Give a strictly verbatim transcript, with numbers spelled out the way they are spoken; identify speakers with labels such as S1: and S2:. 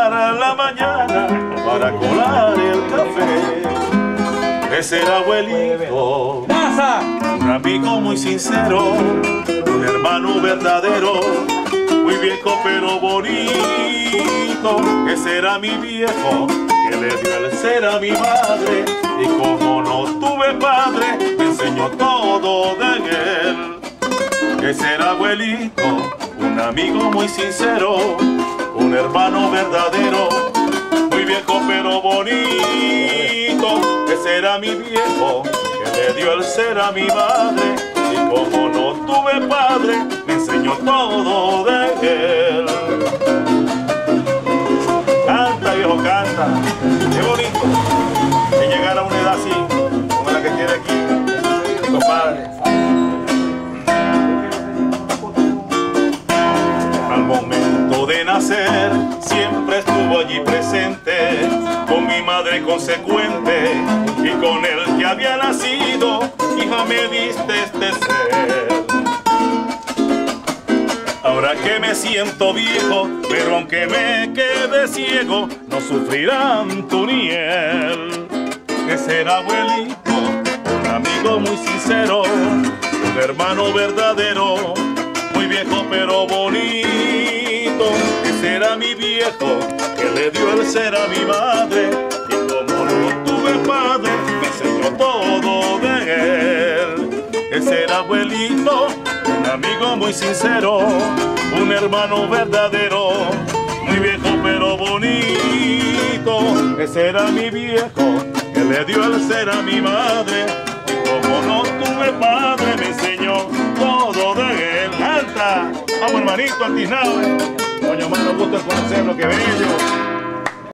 S1: levantar la mañana para colar el café. Ese era abuelito, un amigo muy sincero, un hermano verdadero, muy viejo pero bonito. Ese era mi viejo, que le dio el ser a mi madre, y como no tuve padre, me enseñó todo de él. Ese era abuelito, un amigo muy sincero, un hermano verdadero, muy viejo pero bonito. Ese era mi viejo, que le dio el ser a mi madre, y como no tuve padre, me enseñó todo de él. Canta, viejo, canta. Qué bonito que llegar a una edad así, como la que tiene aquí mi compadre. Al momento de nacer, siempre estuvo allí presente, con mi madre consecuente, y con él que había nacido, hija me diste este ser. Ahora que me siento viejo, pero aunque me quede ciego, no sufrirán tu ni él. Ese era abuelito, un amigo muy sincero, un hermano verdadero, muy viejo pero bonito. Ese era mi viejo, que le dio el ser a mi madre, y como no tuve padre, me enseñó todo de él. Ese era abuelito, un amigo muy sincero, un hermano verdadero, muy viejo pero bonito. Ese era mi viejo, que le dio el ser a mi madre, y como no tuve padre, me enseñó todo de él. ¡Canta! Vamos, hermanito, antinado, eh. Coño, mano, gusto en conocerlo, qué bello.